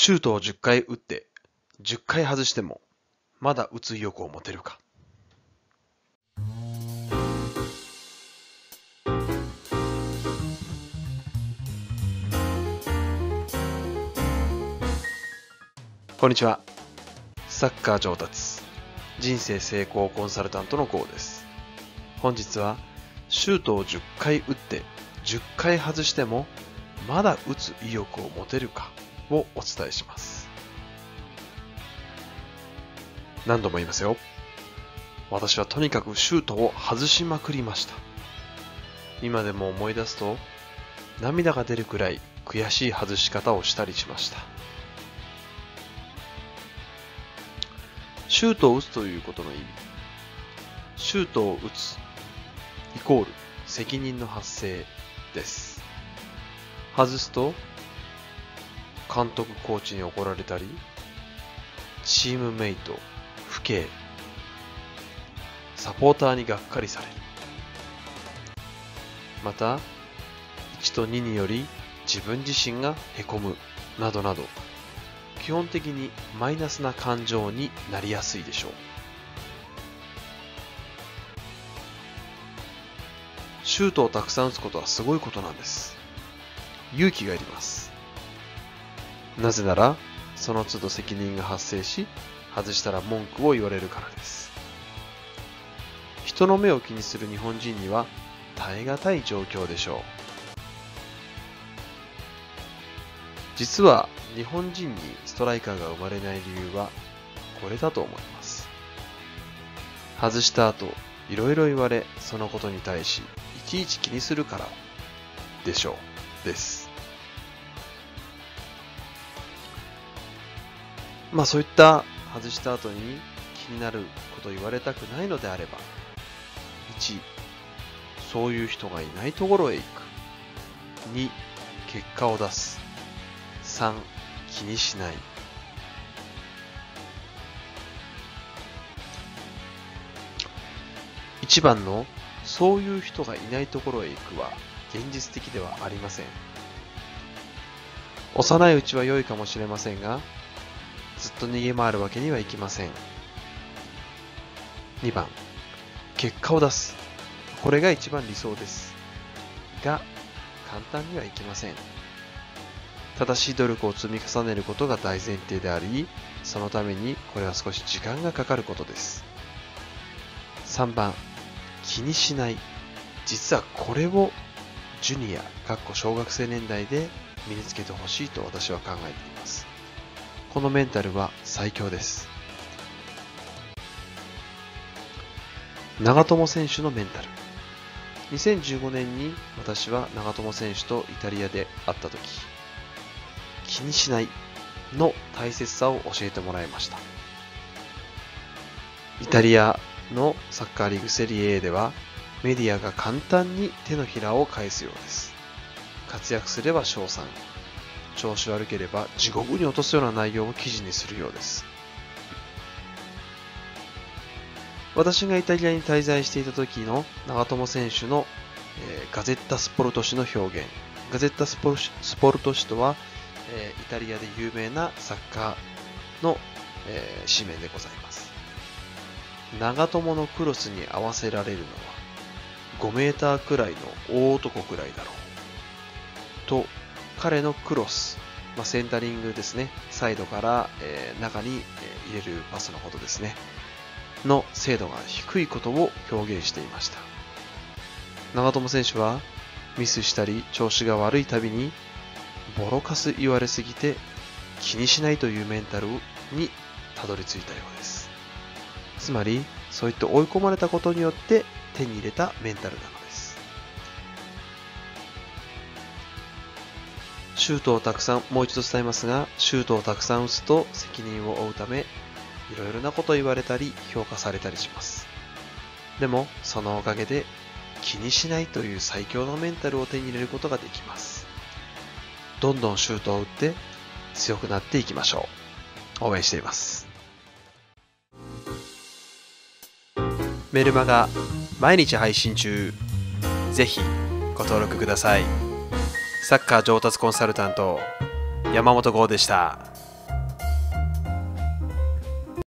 シュートを10回打って10回外してもまだ打つ意欲を持てるか。こんにちは。サッカー上達人生成功コンサルタントの GO です。本日はシュートを10回打って10回外してもまだ打つ意欲を持てるかをお伝えします。何度も言いますよ。私はとにかくシュートを外しまくりました。今でも思い出すと涙が出るくらい悔しい外し方をしたりしました。シュートを打つということの意味。シュートを打つイコール責任の発生です。外すと監督コーチに怒られたり、チームメイト、父兄、サポーターにがっかりされる。また1と2により自分自身がへこむなどなど、基本的にマイナスな感情になりやすいでしょう。シュートをたくさん打つことはすごいことなんです。勇気がいります。なぜならその都度責任が発生し、外したら文句を言われるからです。人の目を気にする日本人には耐え難い状況でしょう。実は日本人にストライカーが生まれない理由はこれだと思います。外した後いろいろ言われ、そのことに対しいちいち気にするからでしょうです。そういった外した後に気になることを言われたくないのであれば、1、そういう人がいないところへ行く。2、結果を出す。3、気にしない。1番のそういう人がいないところへ行くは現実的ではありません。幼いうちは良いかもしれませんが、ずっと逃げ回るわけにはいきません。2番、結果を出す。これが一番理想ですが、簡単にはいきません。正しい努力を積み重ねることが大前提であり、そのためにこれは少し時間がかかることです。3番、気にしない。実はこれをジュニア小学生年代で身につけてほしいと私は考えています。このメンタルは最強です。長友選手のメンタル。2015年に私は長友選手とイタリアで会った時、気にしないの大切さを教えてもらいました。イタリアのサッカーリーグセリエ A ではメディアが簡単に手のひらを返すようです。活躍すれば称賛、調子悪ければ地獄に落とすような内容を記事にするようです。私がイタリアに滞在していた時の長友選手の、ガゼッタスポルト紙の表現。ガゼッタスポルト紙とは、イタリアで有名なサッカーの、紙面でございます。長友のクロスに合わせられるのは5メーターくらいの大男くらいだろうと、彼のクロス、センタリングですね、サイドから、中に、入れるパスのことですねの精度が低いことを表現していました。長友選手はミスしたり調子が悪いたびにボロカス言われすぎて気にしないというメンタルにたどり着いたようです。つまりそういって追い込まれたことによって手に入れたメンタルなのです。シュートをたくさん、もう一度伝えますが、シュートをたくさん打つと責任を負うため、いろいろなことを言われたり評価されたりします。でもそのおかげで気にしないという最強のメンタルを手に入れることができます。どんどんシュートを打って強くなっていきましょう。応援しています。メルマガ毎日配信中。ぜひご登録ください。サッカー上達コンサルタント山本剛でした。